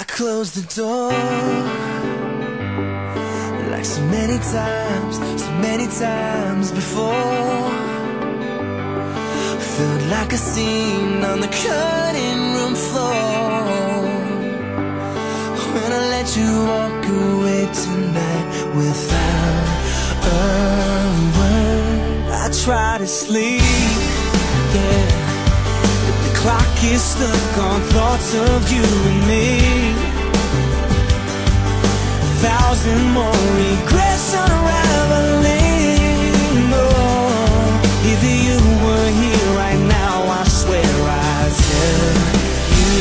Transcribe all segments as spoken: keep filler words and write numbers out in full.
close the door, like so many times, so many times before. Felt like a scene on the cutting room floor. When I let you walk away tonight without a word, I try to sleep, yeah, but the clock is stuck on thoughts of you and me. A thousand more regrets unraveling. Oh, if you were here right now, I swear I'd tell you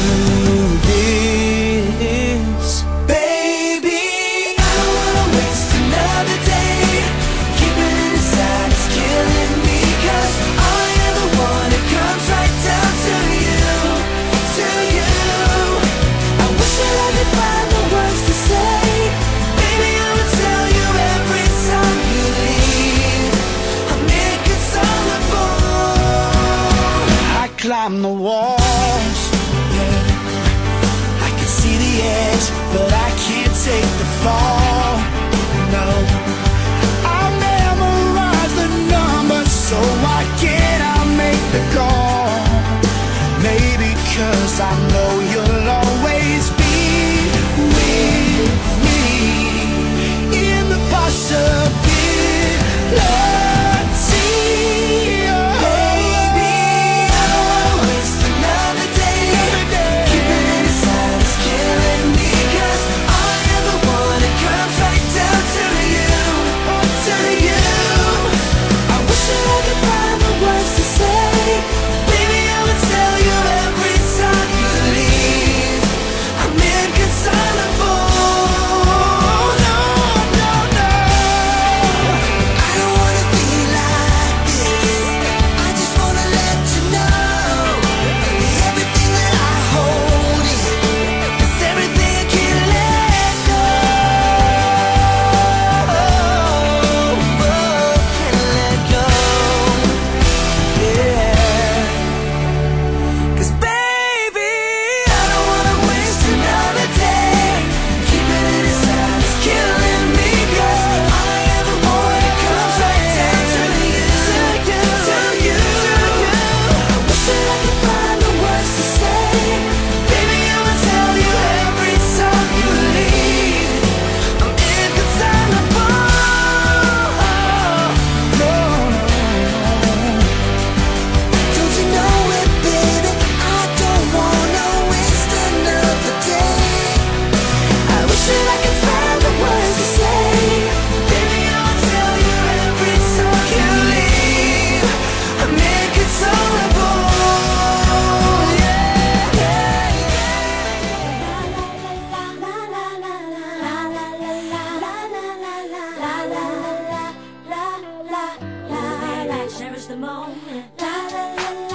this. Baby, I don't wanna waste another day. Keeping it inside is killing me, 'cause I am the one that comes right down to you, to you. I wish that I could find the words to say. Baby, I would tell you every time you leave. I'm inconsolable. I climb the walls, yeah. I can see the edge, but I can't take the fall. No, I'll memorize the numbers, so why can't I make the call? Maybe 'cause I know you'll always be with me in the possibility. Baby, I don't wanna waste another day. Keeping it inside is killing me, 'cause I am the one that comes right down to you, to you. I wish that I could find the words to say. Baby, I would tell you every time you leave. I'm inconsolable. No, no, no. I don't wanna be like this. I just wanna let you know everything that I hold is everything I can't let go. Can't let go. Yeah. 'Cause baby, I don't wanna waste another day. Keeping it inside is killing me, 'cause I am the one that comes right down to you, to you, to you. I wish that I could find the words to say. Baby, I would tell you every time you leave. I'm inconsolable. No, don't you know it, baby? I don't wanna waste another day. I wish that I could find the words to say. Baby, I will tell you every time you leave. I'm inconsolable. Yeah, yeah, Cherish the moment. La la la